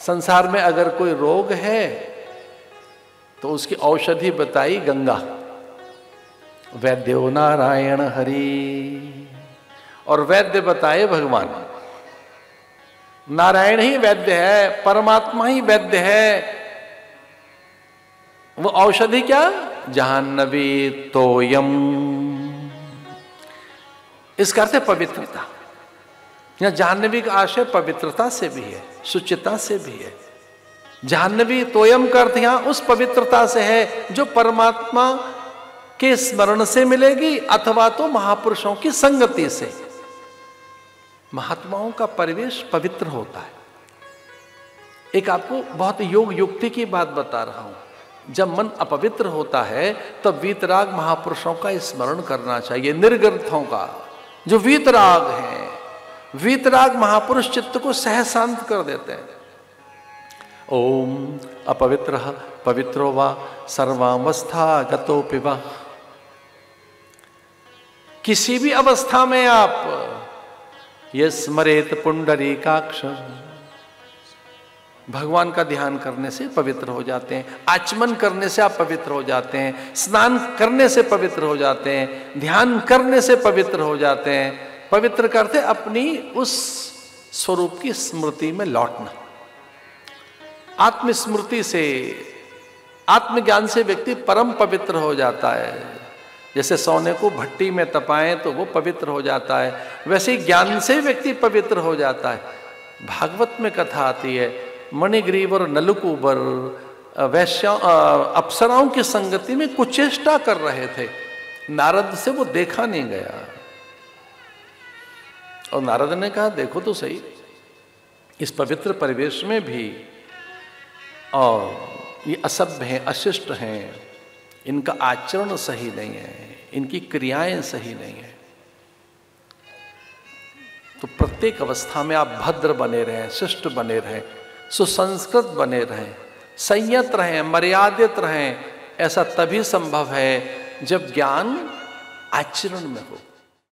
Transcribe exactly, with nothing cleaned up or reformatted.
संसार में अगर कोई रोग है तो उसकी औषधि बताई गंगा, वैद्यो नारायण हरि, और वैद्य बताए भगवान। नारायण ही वैद्य है, परमात्मा ही वैद्य है। वो औषधि क्या? जाह्नवी तोयम, इसका अर्थ है पवित्रता। या जाह्नवी का आशय पवित्रता से भी है, शुचिता से भी है। जाह्नवी तोयम का अर्थ यहां उस पवित्रता से है जो परमात्मा के स्मरण से मिलेगी अथवा तो महापुरुषों की संगति से। महात्माओं का परिवेश पवित्र होता है। एक आपको बहुत योग युक्ति की बात बता रहा हूं। जब मन अपवित्र होता है तब वीतराग महापुरुषों का स्मरण करना चाहिए, निर्ग्रंथों का जो वीतराग हैं। वीतराग महापुरुष चित्त को सहज शांत कर देते हैं। ओम अपवित्र पवित्रो वा सर्वावस्था गतो पिबा। किसी भी अवस्था में आप ये स्मरेत पुंडरीकाक्ष, भगवान का ध्यान करने से पवित्र हो जाते हैं। आचमन करने से आप पवित्र हो जाते हैं, स्नान करने से पवित्र हो जाते हैं, ध्यान करने से पवित्र हो जाते हैं। पवित्र करते अपनी उस स्वरूप की स्मृति में लौटना। आत्मस्मृति से, आत्मज्ञान से व्यक्ति परम पवित्र हो जाता है। जैसे सोने को भट्टी में तपाएं तो वो पवित्र हो जाता है, वैसे ही ज्ञान से व्यक्ति पवित्र हो जाता है। भागवत में कथा आती है, मणिग्रीव और नलकूबर वैश्या अप्सराओं की संगति में कुचेष्टा कर रहे थे। नारद से वो देखा नहीं गया और नारद ने कहा देखो तो सही, इस पवित्र परिवेश में भी और ये असभ्य हैं, अशिष्ट हैं, इनका आचरण सही नहीं है, इनकी क्रियाएं सही नहीं है। तो प्रत्येक अवस्था में आप भद्र बने रहें, शिष्ट बने रहें, सुसंस्कृत बने रहें, संयत रहें, मर्यादित रहें। ऐसा तभी संभव है जब ज्ञान आचरण में हो।